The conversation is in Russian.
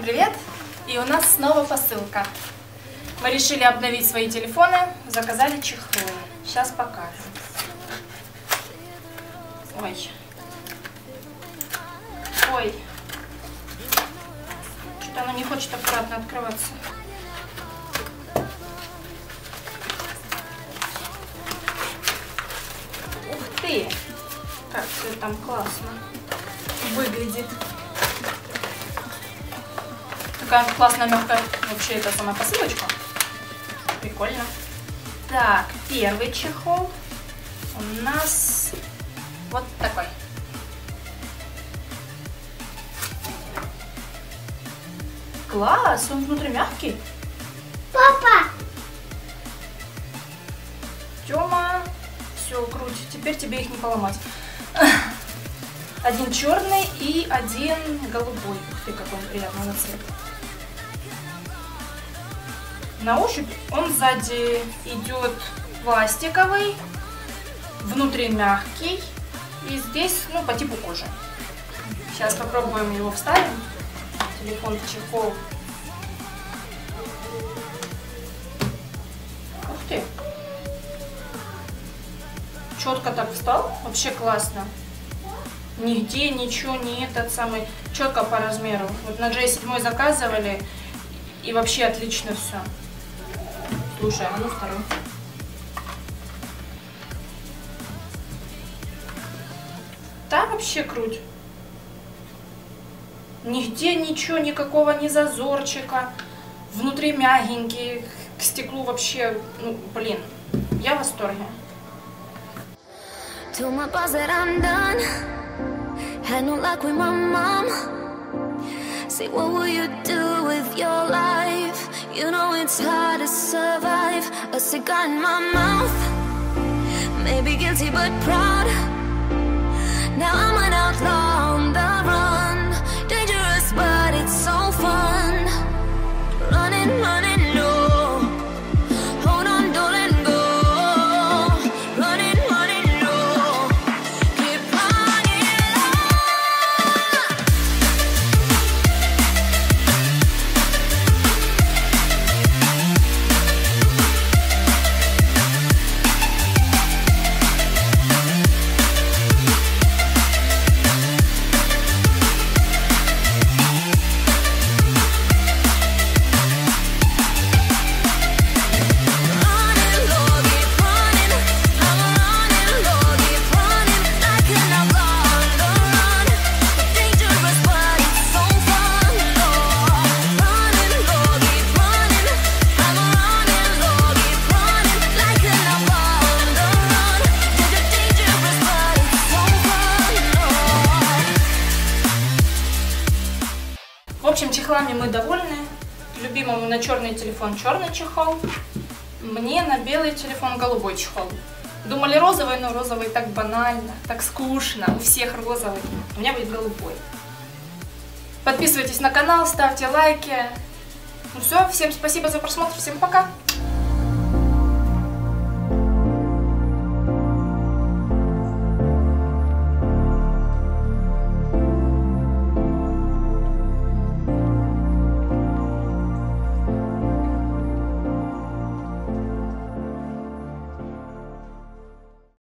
привет! И у нас снова посылка. Мы решили обновить свои телефоны, заказали чехлы. Сейчас покажем. Ой. Ой. Что-то оно не хочет аккуратно открываться. Ух ты! Как все там классно выглядит. Такая классная, мягкая вообще это сама посылочка. Прикольно. Так, первый чехол у нас вот такой. Класс, он внутри мягкий. Папа! Тёма, все, круть, теперь тебе их не поломать. Один черный и один голубой. Ух ты, какой он приятного цвета. На ощупь он сзади идет пластиковый, внутри мягкий и здесь, ну, по типу кожи. Сейчас попробуем его вставим. Телефон в чехол. Ух ты! Четко так встал, вообще классно. Нигде ничего не этот самый, четко по размеру. Вот на J7 заказывали и вообще отлично все. Слушай, а ну второй. Да, вообще круть. Нигде ничего, никакого ни зазорчика. Внутри мягенький, к стеклу вообще, ну, блин, я в восторге. Had no luck with my mom. Say, what will you do with your life? You know it's hard to survive. A cigar in my mouth. Maybe guilty but proud. Now I'm an outlaw on the run. Dangerous but it's so fun. Running, running low. Hold on, don't let go. Running, running low. Keep running low. В общем, чехлами мы довольны. Любимому на черный телефон черный чехол. Мне на белый телефон голубой чехол. Думали розовый, но розовый так банально, так скучно. У всех розовый. У меня будет голубой. Подписывайтесь на канал, ставьте лайки. Ну все, всем спасибо за просмотр, всем пока.